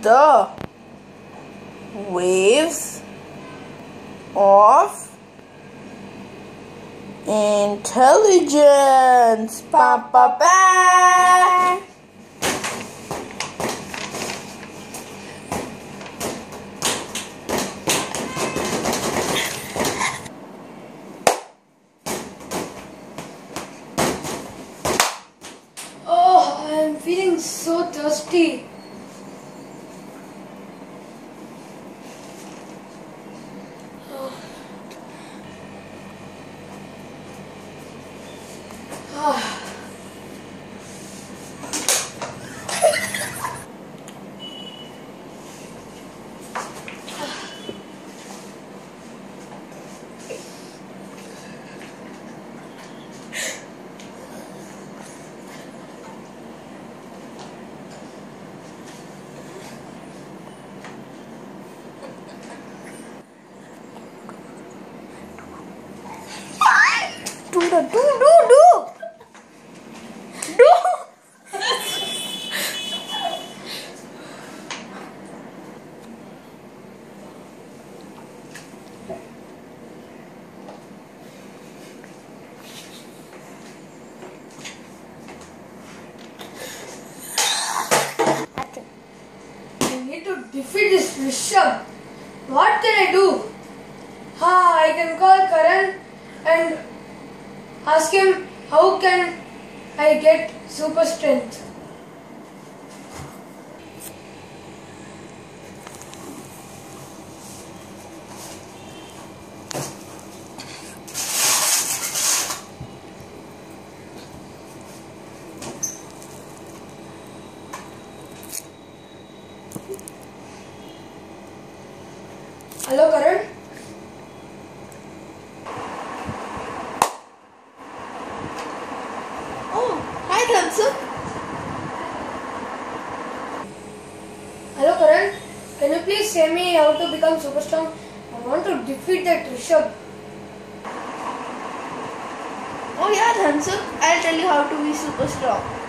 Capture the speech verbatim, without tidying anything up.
the waves of intelligence. Pa pa pa. Oh, I am feeling so thirsty. Oh. Ah. Do do do do do. Do. I need to defeat this Rishabh. What can I do? Ha, I can call Karan and ask him how can I get super strength. Hello, Karan. Oh, hi Dhansu. Hello, Karan. Can you please say me how to become super strong? I want to defeat that Rishabh. Oh yeah Dhansu, I'll tell you how to be super strong.